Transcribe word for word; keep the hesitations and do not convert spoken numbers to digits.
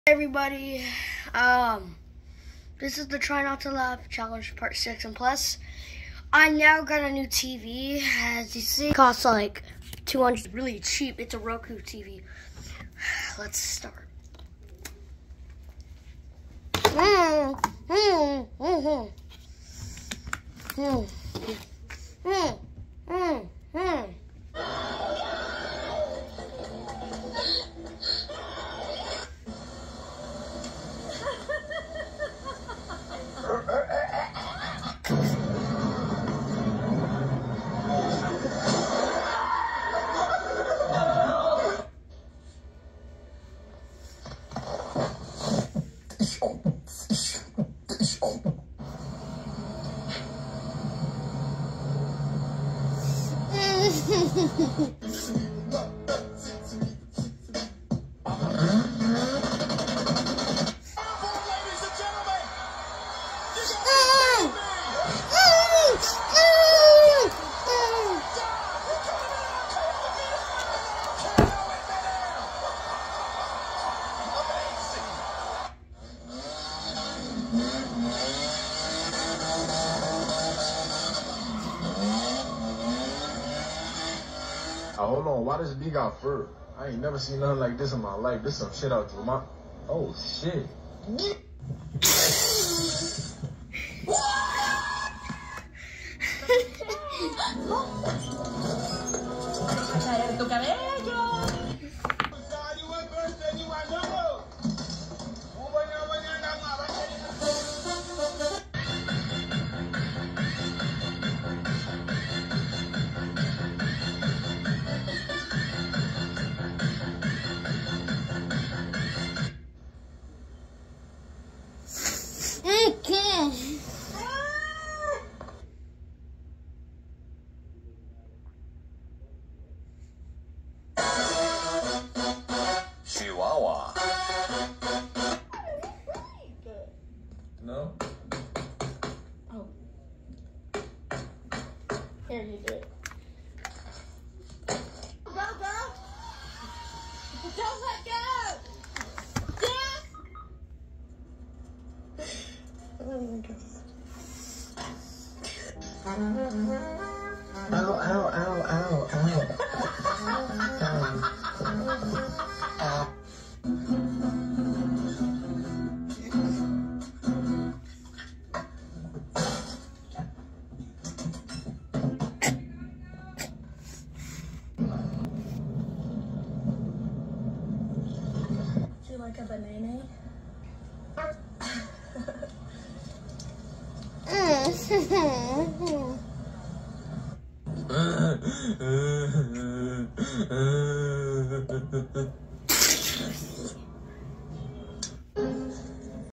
Everybody, um, this is the Try Not to Laugh Challenge Part six and Plus. I now got a new T V. As you see, it costs like two hundred dollars. Really cheap. It's a Roku T V. Let's start. Mm, mm, mm, mm, mm, mm, mm. Hold on, why does B got fur? I ain't never seen nothing like this in my life. This some shit out to my... Oh, shit. Traer tu cabello. Chihuahua. No? Oh. Here, you do it. Go, girl. Don't let go. Yeah. Ow, ow, ow, ow, ow. Do you like a banana?